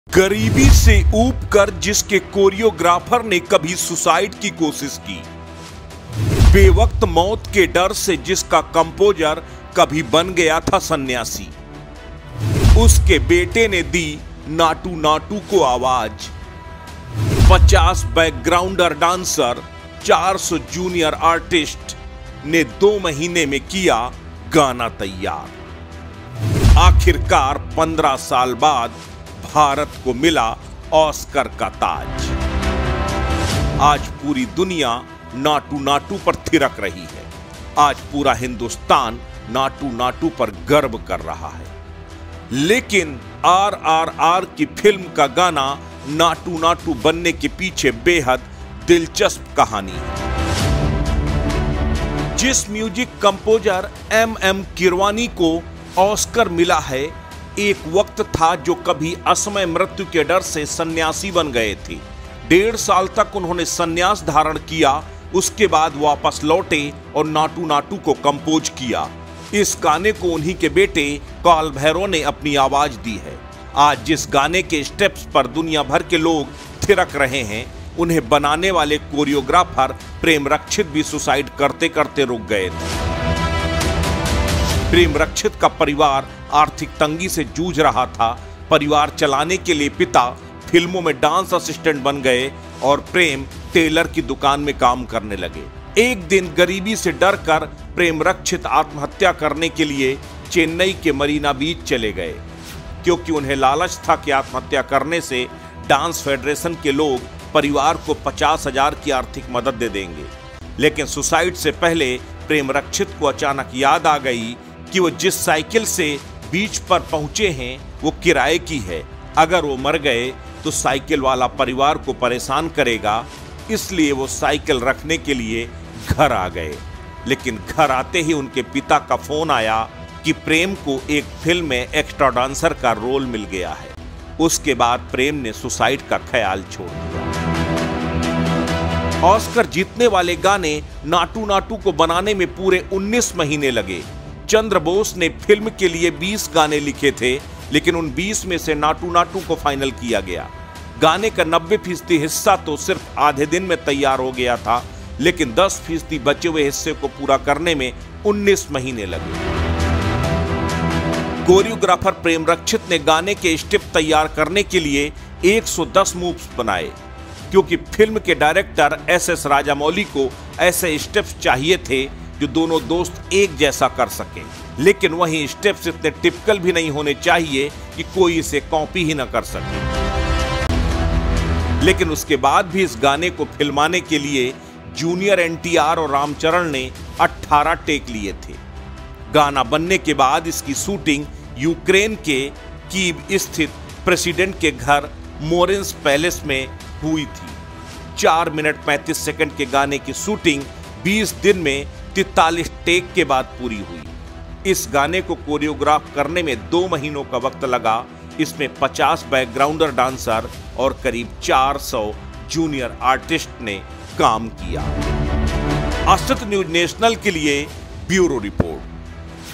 गरीबी से ऊब कर जिसके कोरियोग्राफर ने कभी सुसाइड की कोशिश की, बेवक्त मौत के डर से जिसका कंपोजर कभी बन गया था सन्यासी, उसके बेटे ने दी नाटू नाटू को आवाज। 50 बैकग्राउंडर डांसर, 400 जूनियर आर्टिस्ट ने 2 महीने में किया गाना तैयार। आखिरकार 15 साल बाद भारत को मिला ऑस्कर का ताज। आज पूरी दुनिया नाटू नाटू पर थिरक रही है। आज पूरा हिंदुस्तान नाटू नाटू पर गर्व कर रहा है। लेकिन RRR की फिल्म का गाना नाटू नाटू बनने के पीछे बेहद दिलचस्प कहानी है। जिस म्यूजिक कंपोजर MM कीरवानी को ऑस्कर मिला है, एक वक्त था जो कभी असमय मृत्यु के डर से सन्यासी बन गए थे। 1.5 साल तक उन्होंने सन्यास धारण किया, उसके बाद वापस लौटे और नाटू नाटू को कंपोज किया। इस गाने को उन्हीं के बेटे काल भैरव ने अपनी आवाज दी है। आज जिस गाने के स्टेप्स पर दुनिया भर के लोग थिरक रहे हैं, उन्हें बनाने वाले कोरियोग्राफर प्रेम रक्षित भी सुसाइड करते करते रुक गए थे। प्रेम रक्षित का परिवार आर्थिक तंगी से जूझ रहा था। परिवार चलाने के लिए पिता फिल्मों में डांस असिस्टेंट बन गए और प्रेम टेलर की दुकान में काम करने लगे। एक दिन गरीबी से डरकर प्रेम रक्षित आत्महत्या करने के लिए चेन्नई के मरीना बीच चले गए, क्योंकि उन्हें लालच था कि आत्महत्या करने से डांस फेडरेशन के लोग परिवार को 50,000 की आर्थिक मदद दे देंगे। लेकिन सुसाइड से पहले प्रेम रक्षित को अचानक याद आ गई कि वो जिस साइकिल से बीच पर पहुंचे हैं वो किराए की है। अगर वो मर गए तो साइकिल वाला परिवार को परेशान करेगा, इसलिए वो साइकिल रखने के लिए घर आ गए। लेकिन घर आते ही उनके पिता का फोन आया कि प्रेम को एक फिल्म में एक्स्ट्रा डांसर का रोल मिल गया है। उसके बाद प्रेम ने सुसाइड का ख्याल छोड़ दिया। ऑस्कर जीतने वाले गाने नाटू नाटू को बनाने में पूरे 19 महीने लगे। चंद्र बोस ने फिल्म के लिए 20 गाने लिखे थे, लेकिन उन 20 में से नाटू नाटू को फाइनल किया गया। गाने का 90% हिस्सा तो सिर्फ आधे दिन में तैयार हो गया था, लेकिन 10% बचे हुए हिस्से को पूरा करने में 19 महीने लगे। कोरियोग्राफर प्रेम रक्षित ने गाने के स्टेप तैयार करने के लिए 110 मूव्स बनाए, क्योंकि फिल्म के डायरेक्टर SS राजामौली को ऐसे स्टेप्स चाहिए थे जो दोनों दोस्त एक जैसा कर सकें। लेकिन वहीं स्टेप्स इतने टिपिकल भी नहीं होने चाहिए कि कोई इसे कॉपी ही न कर सके। लेकिन उसके बाद भी इस गाने को फिल्माने के लिए जूनियर NTR और रामचरण ने 18 टेक लिए थे। गाना बनने के बाद इसकी शूटिंग यूक्रेन के कीव स्थित प्रेसिडेंट के घर मोरेंस पैलेस में हुई थी। 4 मिनट 35 सेकंड के गाने की शूटिंग 20 दिन में 43 टेक के बाद पूरी हुई। इस गाने को कोरियोग्राफ करने में 2 महीनों का वक्त लगा। इसमें 50 बैकग्राउंडर डांसर और करीब 400 जूनियर आर्टिस्ट ने काम किया। अस्तित्व न्यूज नेशनल के लिए ब्यूरो रिपोर्ट।